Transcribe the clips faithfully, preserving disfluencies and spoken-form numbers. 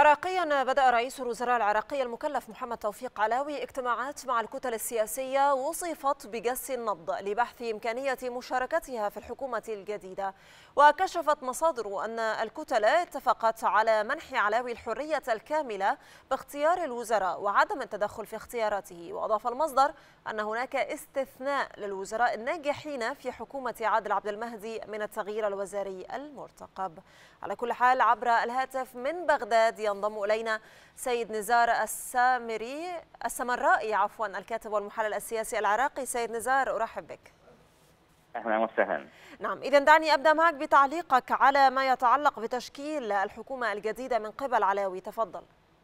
عراقيا بدأ رئيس الوزراء العراقي المكلف محمد توفيق علاوي اجتماعات مع الكتل السياسية وصفت بجس النبض لبحث إمكانية مشاركتها في الحكومة الجديدة. وكشفت مصادر أن الكتل اتفقت على منح علاوي الحرية الكاملة باختيار الوزراء وعدم التدخل في اختياراته. وأضاف المصدر أن هناك استثناء للوزراء الناجحين في حكومة عادل عبد المهدي من التغيير الوزاري المرتقب. على كل حال، عبر الهاتف من بغداد ينضم إلينا سيد نزار السامري السمرائي عفوا الكاتب والمحلل السياسي العراقي. سيد نزار، أرحب بك. أهلا وسهلا. نعم، إذا دعني أبدأ معك بتعليقك على ما يتعلق بتشكيل الحكومة الجديدة من قبل علاوي. تفضل.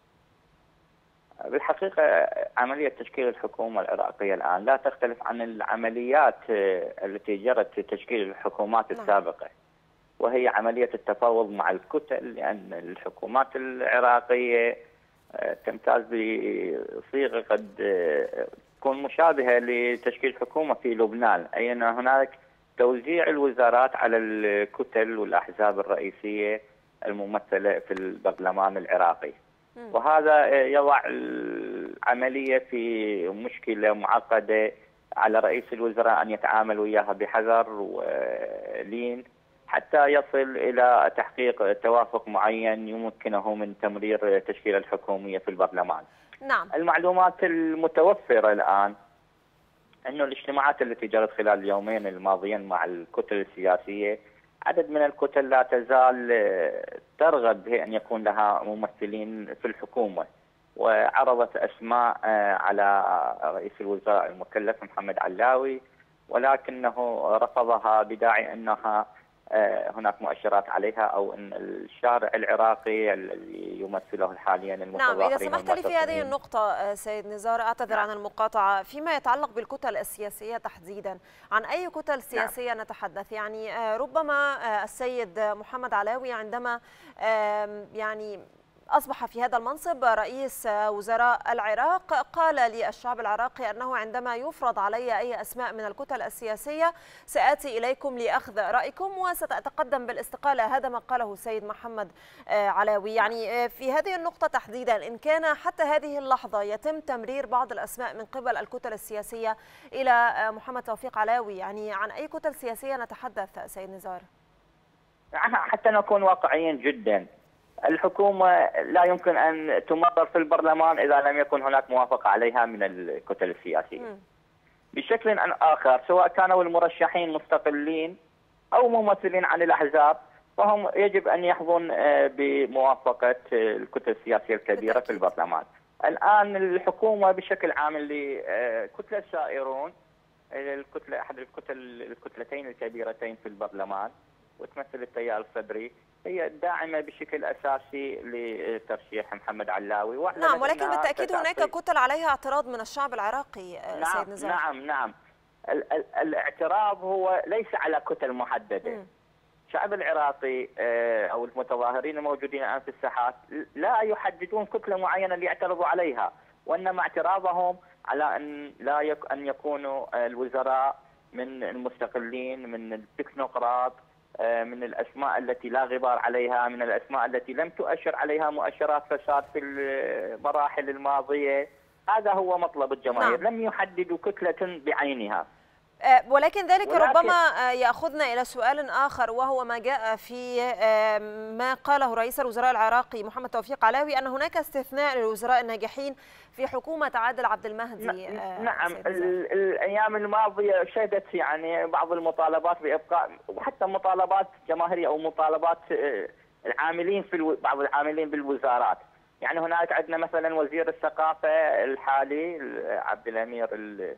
بالحقيقة عملية تشكيل الحكومة العراقية الآن لا تختلف عن العمليات التي جرت في تشكيل الحكومات السابقة، وهي عملية التفاوض مع الكتل، لأن الحكومات العراقية تمتاز بصيغة قد تكون مشابهة لتشكيل حكومة في لبنان، أي أن هناك توزيع الوزارات على الكتل والأحزاب الرئيسية الممثلة في البرلمان العراقي. وهذا يضع العملية في مشكلة معقدة على رئيس الوزراء أن يتعامل وياها بحذر ولين حتى يصل إلى تحقيق توافق معين يمكنه من تمرير تشكيل الحكومية في البرلمان. نعم. المعلومات المتوفرة الآن أنه الاجتماعات التي جرت خلال اليومين الماضيين مع الكتل السياسية، عدد من الكتل لا تزال ترغب بأن يكون لها ممثلين في الحكومة، وعرضت أسماء على رئيس الوزراء المكلف محمد علاوي، ولكنه رفضها بداعي أنها هناك مؤشرات عليها أو أن الشارع العراقي الذي يمثله حاليا المتظاهرين. نعم، إذا سمحت لي في هذه النقطة سيد نزار، أعتذر نعم. عن المقاطعة، فيما يتعلق بالكتل السياسية تحديدا، عن أي كتل سياسية نعم. نتحدث؟ يعني ربما السيد محمد علاوي عندما يعني أصبح في هذا المنصب رئيس وزراء العراق قال للشعب العراقي أنه عندما يفرض علي أي أسماء من الكتل السياسية سآتي إليكم لأخذ رأيكم وستتقدم بالاستقالة. هذا ما قاله السيد محمد علاوي. يعني في هذه النقطة تحديدا، إن كان حتى هذه اللحظة يتم تمرير بعض الأسماء من قبل الكتل السياسية إلى محمد توفيق علاوي، يعني عن أي كتل سياسية نتحدث سيد نزار؟ حتى نكون واقعيين جدا، الحكومة لا يمكن أن تمرر في البرلمان إذا لم يكن هناك موافقة عليها من الكتل السياسية. م. بشكل آخر، سواء كانوا المرشحين مستقلين أو ممثلين عن الأحزاب، فهم يجب أن يحظون بموافقة الكتل السياسية الكبيرة في البرلمان. الآن الحكومة بشكل عام لكتلة السائرون، الكتلة أحد الكتل الكتلتين الكبيرتين في البرلمان وتمثل التيار الصدري، هي الداعمة بشكل أساسي لترشيح محمد علاوي. نعم، ولكن بالتأكيد هناك كتل عليها اعتراض من الشعب العراقي. نعم سيد نزار. نعم نعم ال ال الاعتراض هو ليس على كتل محددة. م. الشعب العراقي أو المتظاهرين الموجودين الآن في الساحات لا يحددون كتلة معينة ليعترضوا عليها، وإنما اعتراضهم على أن لا يك أن يكونوا الوزراء من المستقلين، من التكنوقراط، من الأسماء التي لا غبار عليها، من الأسماء التي لم تؤشر عليها مؤشرات فساد في المراحل الماضية. هذا هو مطلب الجماهير. نعم. لم يحددوا كتلة بعينها. ولكن ذلك ولكن ربما يأخذنا إلى سؤال آخر، وهو ما جاء في ما قاله رئيس الوزراء العراقي محمد توفيق علاوي أن هناك استثناء للوزراء الناجحين في حكومة عادل عبد المهدي. نعم، الأيام الماضية شهدت يعني بعض المطالبات بإبقاء، وحتى مطالبات جماهيرية أو مطالبات العاملين في الو... بعض العاملين بالوزارات. يعني هناك عندنا مثلا وزير الثقافة الحالي عبد الأمير ال...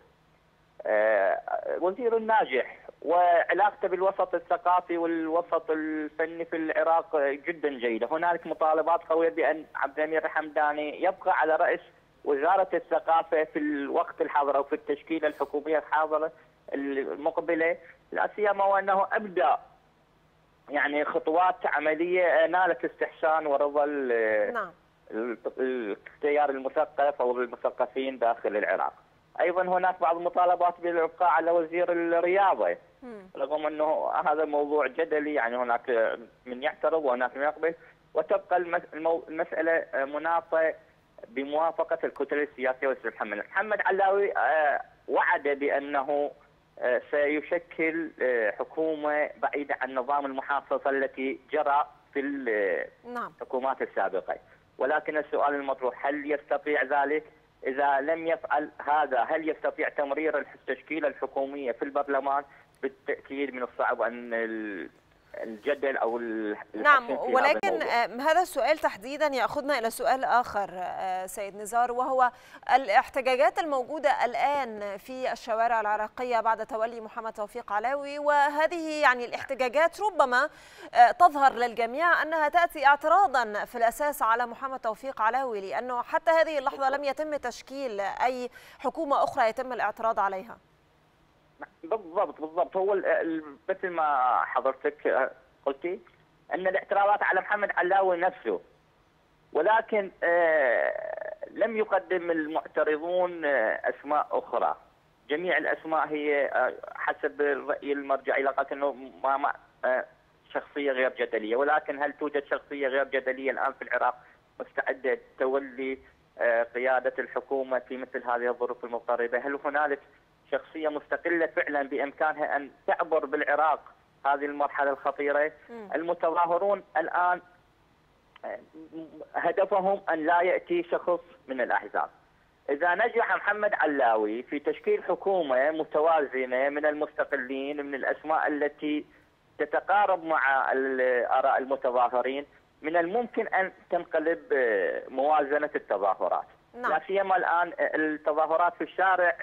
وزير الناجح، وعلاقته بالوسط الثقافي والوسط الفني في العراق جدا جيدة. هناك مطالبات قوية بأن عبد الأمير الحمداني يبقى على رأس وزارة الثقافة في الوقت الحاضر أو في التشكيلة الحكومية الحاضرة المقبلة، لا سيما وأنه أبدأ يعني خطوات عملية نالت استحسان ورضا نعم. التيار المثقف أو المثقفين داخل العراق. أيضا هناك بعض المطالبات بالإبقاء على وزير الرياضة، رغم أنه هذا موضوع جدلي، يعني هناك من يعترض وهناك من يقبل. وتبقى المسألة مناطة بموافقة الكتل السياسية والسيد محمد. محمد علاوي وعد بأنه سيشكل حكومة بعيدة عن نظام المحافظة التي جرى في الحكومات السابقة، ولكن السؤال المطروح هل يستطيع ذلك؟ إذا لم يفعل هذا هل يستطيع تمرير التشكيلة الحكومية في البرلمان؟ بالتأكيد من الصعب أن الجدل أو نعم، ولكن هذا السؤال تحديدا يأخذنا إلى سؤال آخر سيد نزار، وهو الاحتجاجات الموجودة الآن في الشوارع العراقية بعد تولي محمد توفيق علاوي، وهذه يعني الاحتجاجات ربما تظهر للجميع أنها تأتي اعتراضا في الأساس على محمد توفيق علاوي، لأنه حتى هذه اللحظة لم يتم تشكيل أي حكومة أخرى يتم الاعتراض عليها. بالضبط بالضبط هو مثل ما حضرتك قلتي ان الاعتراضات على محمد علاوي نفسه، ولكن لم يقدم المعترضون اسماء اخرى. جميع الاسماء هي حسب الراي المرجعي لقد انه ما شخصيه غير جدليه، ولكن هل توجد شخصيه غير جدليه الان في العراق مستعده تولي قياده الحكومه في مثل هذه الظروف المضطربه؟ هل هنالك شخصية مستقلة فعلا بإمكانها أن تعبر بالعراق هذه المرحلة الخطيرة؟ م. المتظاهرون الآن هدفهم أن لا يأتي شخص من الأحزاب. إذا نجح محمد علاوي في تشكيل حكومة متوازنة من المستقلين من الأسماء التي تتقارب مع آراء المتظاهرين، من الممكن أن تنقلب موازنة التظاهرات. نعم. لا سيما الان التظاهرات في الشارع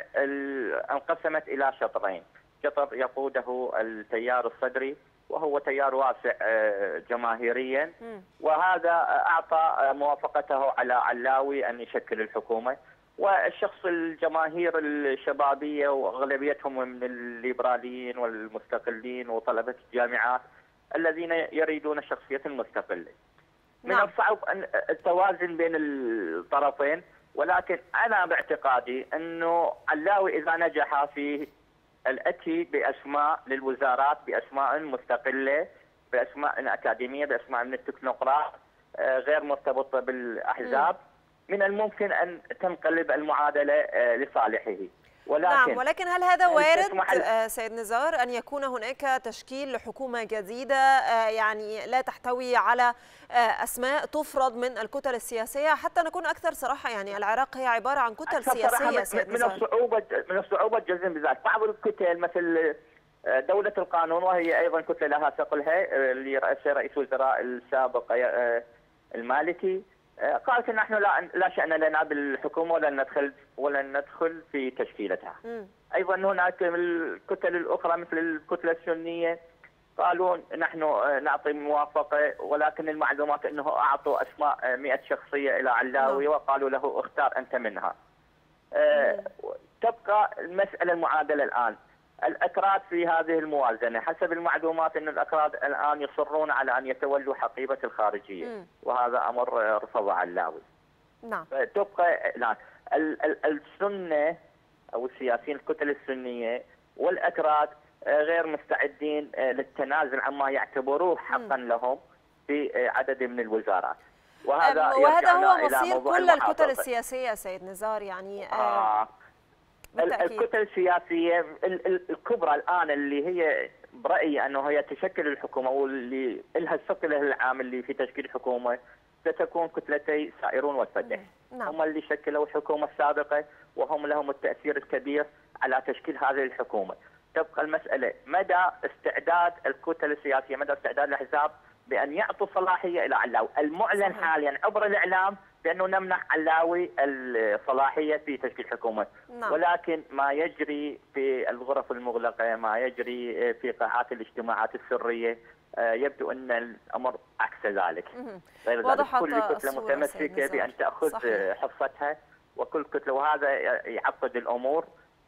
انقسمت الى شطرين، شطر يقوده التيار الصدري وهو تيار واسع جماهيريا، وهذا اعطى موافقته على علاوي ان يشكل الحكومه، والشخص الجماهير الشبابيه واغلبيتهم من الليبراليين والمستقلين وطلبه الجامعات الذين يريدون الشخصيه المستقله. من نعم. الصعب ان التوازن بين الطرفين، ولكن انا باعتقادي انه علاوي اذا نجح في الاتي باسماء للوزارات باسماء مستقله باسماء اكاديميه باسماء من التكنوقراط غير مرتبطه بالاحزاب، م. من الممكن ان تنقلب المعادله لصالحه. ولكن نعم، ولكن هل هذا وارد سيد نزار أن يكون هناك تشكيل لحكومة جديدة يعني لا تحتوي على أسماء تفرض من الكتل السياسية؟ حتى نكون أكثر صراحة، يعني العراق هي عبارة عن كتل سياسية سيد نزار. من الصعوبة من الصعوبة الجزم بذلك. بعض الكتل مثل دولة القانون وهي أيضا كتلة لها ثقلها اللي رئيسها رئيس وزراء السابق المالكي قالت نحن لا لا شأن لنا بالحكومه ولن ندخل ولن ندخل في تشكيلتها. م. ايضا هناك الكتل الاخرى مثل الكتله السنيه قالوا نحن نعطي موافقه، ولكن المعلومات انه اعطوا اسماء مئة شخصيه الى علاوي م. وقالوا له اختار انت منها. أه تبقى المساله المعادله الان. الأكراد في هذه الموازنة حسب المعلومات أن الأكراد الآن يصرون على أن يتولوا حقيبة الخارجية، م. وهذا أمر رفضه علاوي. نعم. تبقى الآن السنة أو السياسيين الكتل السنية والأكراد غير مستعدين للتنازل عما يعتبروه حقا م. لهم في عدد من الوزارات، وهذا وهذا هو مصير كل الكتل السياسية سيد نزار يعني. آه بالتأكيد. الكتل السياسية الكبرى الآن اللي هي برأيي أنه هي تشكل الحكومة واللي لها الثقل العام اللي في تشكيل الحكومة ستكون كتلتي سائرون والفتح. نعم. هم اللي شكلوا الحكومة السابقة وهم لهم التأثير الكبير على تشكيل هذه الحكومة. تبقى المسألة مدى استعداد الكتل السياسية، مدى استعداد الأحزاب بأن يعطوا صلاحية إلى علاوي. المعلن صحيح. حاليا عبر الإعلام بأنه نمنح علاوي الصلاحية في تشكيل حكومة. نعم. ولكن ما يجري في الغرف المغلقة، ما يجري في قاعات الاجتماعات السرية، يبدو أن الأمر عكس ذلك. غير ذلك كل كتلة متمسكة بأن تأخذ صحيح. حصتها، وكل كتلة، وهذا يعقد الأمور.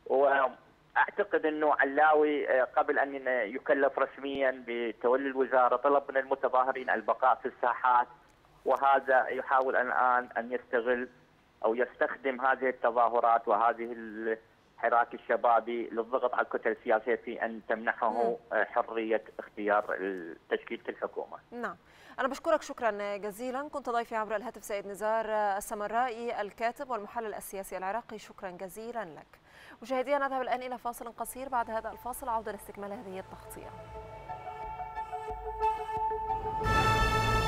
وأعتقد أنه علاوي قبل أن يكلف رسميا بتولي الوزارة طلب من المتظاهرين البقاء في الساحات، وهذا يحاول الآن أن يستغل أو يستخدم هذه التظاهرات وهذه الحراك الشبابي للضغط على الكتل السياسيه في ان تمنحه حريه اختيار تشكيله الحكومه. نعم، انا بشكرك شكرا جزيلا. كنت ضيفي عبر الهاتف سيد نزار السمرائي الكاتب والمحلل السياسي العراقي، شكرا جزيلا لك. مشاهدينا نذهب الان الى فاصل قصير، بعد هذا الفاصل عوده لاستكمال هذه التغطيه.